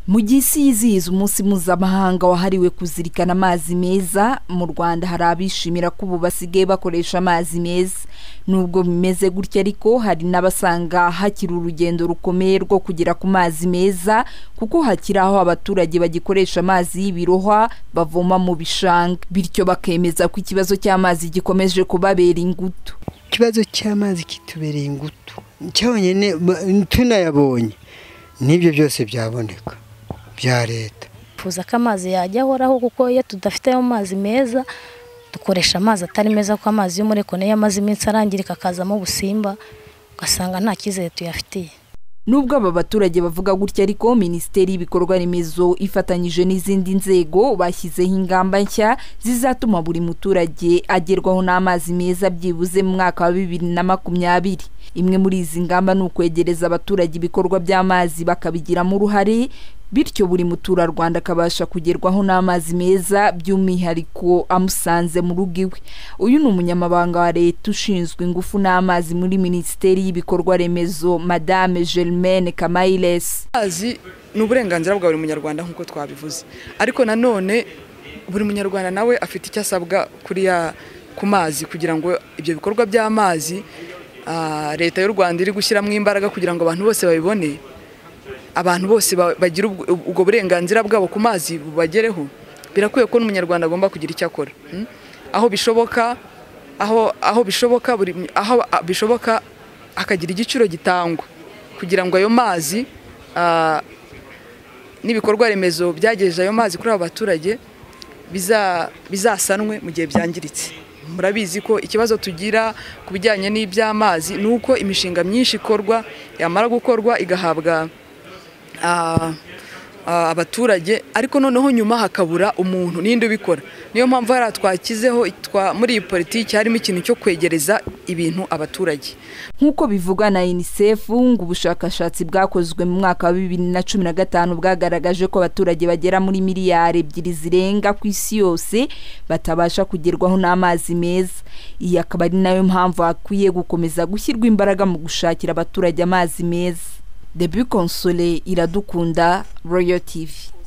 Mu gisi yizihiza umunsi mpuzamahanga wahariwe kuzirikana amazi meza, mu Rwanda hari abishimira ko ubu basigaye bakoresha amazi meza. Nubwo bimeze gutya ariko hari n'abasanga hakiri urugendo rukomeye rwo kugera ku mazi meza, kuko hakiri aho abaturage bagikoresha amazi y'ibirohwa bavoma mu bishanga, bityo bakemeza ko ikibazo cy'amazi gikomeje kubabera ingutu. Ikibazo cy'amazi kitubereye ingutu cyonyine tunayabonye n'ibyo byose byaboneka bya leta. Fuza ko amazi yajya ahoraho, kuko iyo tudafite ayo mazi meza dukoresha amazi atari meza, ko amazi y'umureko niyo amazi iminsi arangirika akazamo ubusimba, ugasanga nta cyizere tuyafitiye. Nubwo aba baturage bavuga gutya ariko Minisiteri y'Ibikorwa Remezo ifatanyije n'izindi nzego bashyizeho ingamba nshya zizatuma buri muturage agerwaho n'amazi meza byibuze mu mwaka wa 2020. Imwe muri izi ngamba ni ukwegereza abaturage ibikorwa by'amazi bakabigiramo uruhare, bityo buri muturarwanda akabasha kugerwaho n'amazi meza by'umwihariko amusanze mu rugo iwe. Uyu ni umunyamabanga wa leta ushinzwe ingufu n'amazi muri Minisiteri y'Ibikorwa Remezo, Madame Germaine Kamailes. Amazi ni uburenganzira bwa buri munyarwanda nk'uko twabivuze, ariko nanone buri munyarwanda nawe afite icyo asabwa ku mazi, kugira ngo ibyo bikorwa by'amazi leta y'u Rwanda iri gushyiramo imbaraga kugira ngo abantu bose babibone, abantu bose bagira ubwo burenganzira bwabo ku mazi bubagereho. Birakwiye ko n'umunyarwanda agomba kugira icyo akora aho bishoboka akagira igiciro gitangwa kugira ngo ayo mazi n'ibikorwa remezo byagejeje ayo mazi kuri abo baturage bizasanwe mu gihe byangiritse. Murabizi ko ikibazo tugira ku bijyanye n'iby'amazi ni uko imishinga myinshi ikorwa, yamara gukorwa igahabwa abaturage, ariko noneho nyuma hakabura umuntu ninde ubikora. Niyo mpamvu hari twakizeho muri iyi politiki harimo ikintu cyo kwegereza ibintu abaturage. Nk'uko bivugwa na UNICEF, ngo ubushakashatsi bwakozwe mu mwaka wa 2015 bwagaragaje ko abaturage bagera muri miliyari 2 zirenga ku isi yose batabasha kugerwaho n'amazi meza. Iyi akaba ari nayo mpamvu hakwiye gukomeza gushyirwa imbaraga mu gushakira abaturage amazi meza. Debut Console Iradukunda, Royal TV.